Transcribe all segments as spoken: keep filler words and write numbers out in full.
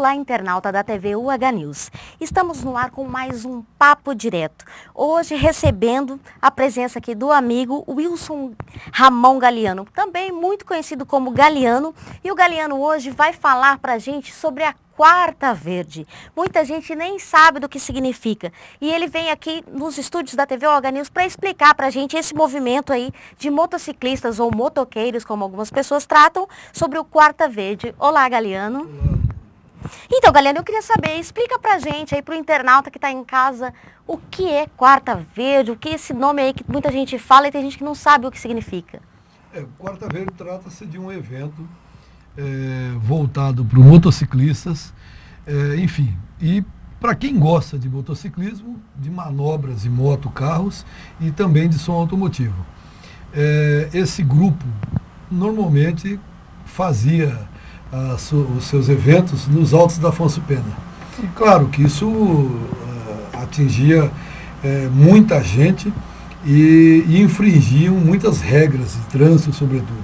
Olá, internauta da T V U H News. Estamos no ar com mais um Papo Direto. Hoje recebendo a presença aqui do amigo Wilson Ramon Galiano, também muito conhecido como Galiano. E o Galiano hoje vai falar pra gente sobre a Quarta Verde. Muita gente nem sabe do que significa. E ele vem aqui nos estúdios da T V U H News para explicar pra gente esse movimento aí de motociclistas ou motoqueiros, como algumas pessoas tratam, sobre o Quarta Verde. Olá, Galiano. Olá. Então, Galiano, eu queria saber, explica pra gente aí, pro internauta que tá em casa, o que é Quarta Verde, o que é esse nome aí que muita gente fala e tem gente que não sabe o que significa. É, Quarta Verde trata-se de um evento é, voltado para os motociclistas, é, enfim, e para quem gosta de motociclismo, de manobras de moto, carros e também de som automotivo. É, esse grupo normalmente fazia a, os seus eventos nos Altos da Afonso Pena. Claro que isso uh, atingia uh, muita gente e, e infringiam muitas regras de trânsito, sobretudo.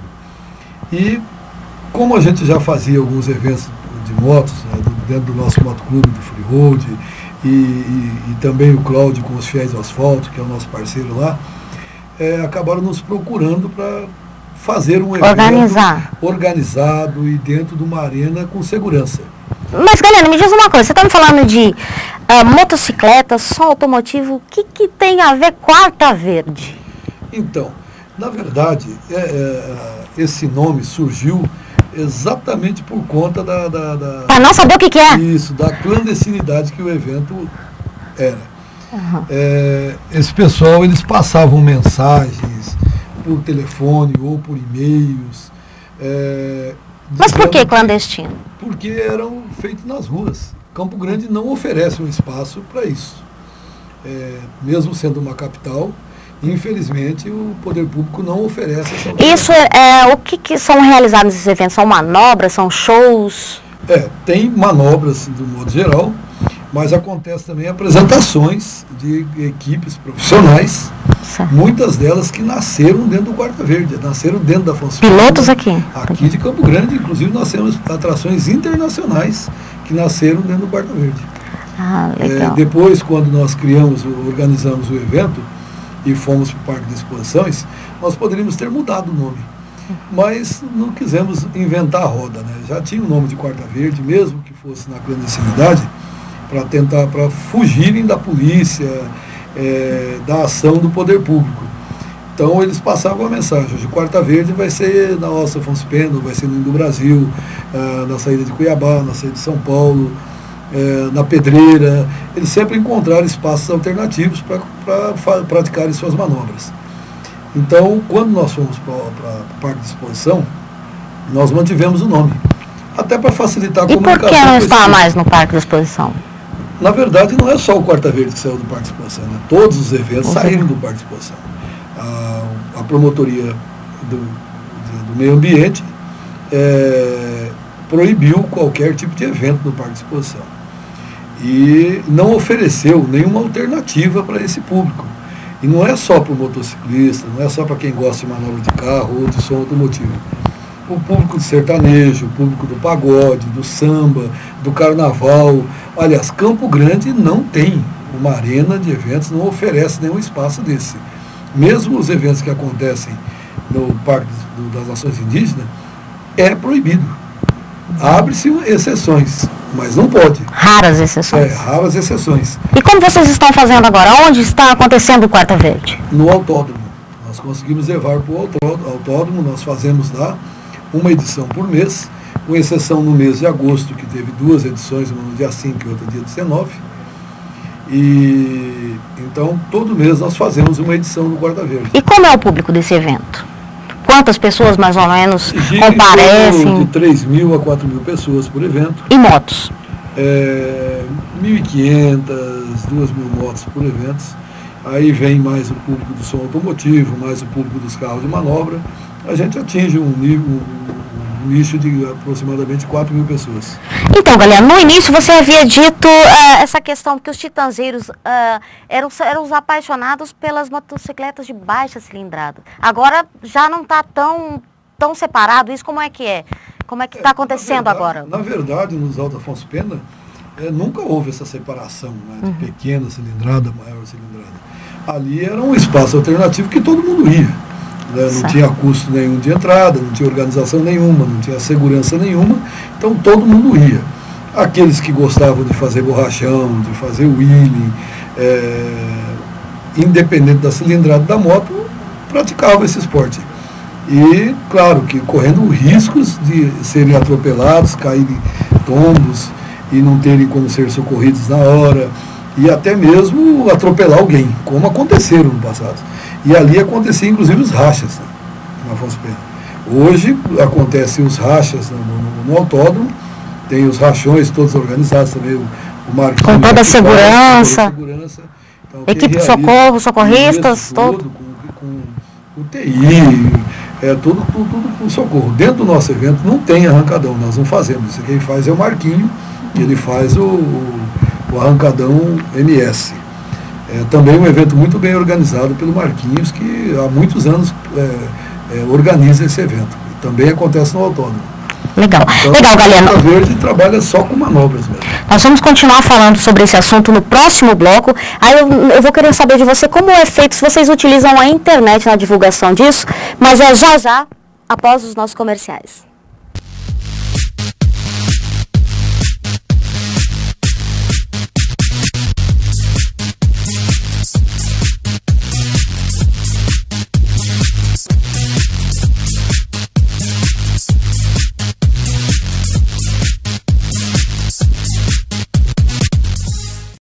E como a gente já fazia alguns eventos de motos, né, dentro do nosso motoclube do Free Road, e, e, e também o Cláudio com os Fiéis do Asfalto, que é o nosso parceiro lá, é, acabaram nos procurando para fazer um evento Organizar. organizado e dentro de uma arena com segurança. Mas, Galiano, me diz uma coisa, você está me falando de uh, motocicleta, som automotivo, o que, que tem a ver Quarta Verde? Então, na verdade, é, é, esse nome surgiu exatamente por conta da... da, da Para não saber o que, que é. Isso, da clandestinidade que o evento era. Uhum. É, esse pessoal, eles passavam mensagens por telefone ou por e-mails. É, Mas por que clandestino? Porque eram feitos nas ruas. Campo Grande não oferece um espaço para isso. É, mesmo sendo uma capital, infelizmente o poder público não oferece essa... Isso é, é o que, que são realizados nesses eventos? São manobras, são shows? É, tem manobras do modo geral, mas acontece também apresentações de equipes profissionais, certo. Muitas delas que nasceram dentro do Quarta Verde, nasceram dentro da Afonso Pena. Pilotos aqui? Aqui de Campo Grande, inclusive nós temos atrações internacionais que nasceram dentro do Quarta Verde. Ah, legal. É, depois, quando nós criamos, organizamos o evento e fomos para o Parque de Exposições, nós poderíamos ter mudado o nome. Mas não quisemos inventar a roda, né? Já tinha o nome de Quarta Verde, mesmo que fosse na clandestinidade, para tentar, para fugirem da polícia, é, da ação do poder público. Então eles passavam a mensagem, hoje Quarta Verde vai ser na Alta Afonso Pena, vai ser no Indo Brasil, é, na saída de Cuiabá, na saída de São Paulo, é, na Pedreira. Eles sempre encontraram espaços alternativos para praticarem suas manobras. Então, quando nós fomos para o Parque de Exposição, nós mantivemos o nome, até para facilitar a e comunicação. E por que não está mais no Parque de Exposição? Na verdade, não é só o Quarta Verde que saiu do Parque de Exposição, né? Todos os eventos Sim. saíram do Parque de Exposição. A, a promotoria do, do, do meio ambiente é, proibiu qualquer tipo de evento no Parque de Exposição. E não ofereceu nenhuma alternativa para esse público. E não é só para o motociclista, não é só para quem gosta de manobra de carro ou de som automotivo. O público de sertanejo, o público do pagode, do samba, do carnaval. Aliás, Campo Grande não tem uma arena de eventos, não oferece nenhum espaço desse. Mesmo os eventos que acontecem no Parque das Nações Indígenas, é proibido. Abre-se exceções, mas não pode. Raras exceções. É, raras exceções. E como vocês estão fazendo agora? Onde está acontecendo o Quarta Verde? No autódromo. Nós conseguimos levar para o autódromo, nós fazemos lá uma edição por mês, com exceção no mês de agosto, que teve duas edições, uma no dia cinco e outra no dia dezenove. E então, todo mês nós fazemos uma edição no Quarta Verde. E como é o público desse evento? Quantas pessoas, mais ou menos, Gira comparecem? De três mil a quatro mil pessoas por evento. E motos? É, mil e quinhentas, duas mil motos por evento. Aí vem mais o público do som automotivo, mais o público dos carros de manobra. A gente atinge um, nível, um, um nicho de aproximadamente quatro mil pessoas. Então, Galiano, no início você havia dito uh, essa questão que os titanzeiros uh, eram, eram os apaixonados pelas motocicletas de baixa cilindrada. Agora já não está tão, tão separado isso, como é que é? Como é que está é, acontecendo na verdade, agora? Na verdade, nos Autos Afonso Pena, é, nunca houve essa separação, né, de uhum. pequena cilindrada, maior cilindrada. Ali era um espaço alternativo que todo mundo ia. Né, não tinha custo nenhum de entrada, não tinha organização nenhuma, não tinha segurança nenhuma, então todo mundo ia. Aqueles que gostavam de fazer borrachão, de fazer wheeling, é, independente da cilindrada da moto, praticavam esse esporte. E, claro, que correndo riscos de serem atropelados, caírem tombos e não terem como ser socorridos na hora, e até mesmo atropelar alguém, como aconteceram no passado. E ali acontecia, inclusive, os rachas, né, na Afonso Pena. Hoje, acontecem os rachas no, no, no autódromo, tem os rachões todos organizados também, o, o Marquinhos... Com toda a segurança, segurança então, equipe de socorro, socorristas, todo. todo com, com U T I, é, tudo, tudo, tudo com socorro. Dentro do nosso evento não tem arrancadão, nós não fazemos. Isso quem faz é o Marquinho, que ele faz o, o, o arrancadão M S. É também um evento muito bem organizado pelo Marquinhos, que há muitos anos é, é, organiza esse evento. Também acontece no autódromo. Legal. Então, Legal, Galiano. A Verde trabalha só com manobras mesmo. Nós vamos continuar falando sobre esse assunto no próximo bloco. Aí eu, eu vou querer saber de você como é feito, se vocês utilizam a internet na divulgação disso, mas é já já, após os nossos comerciais.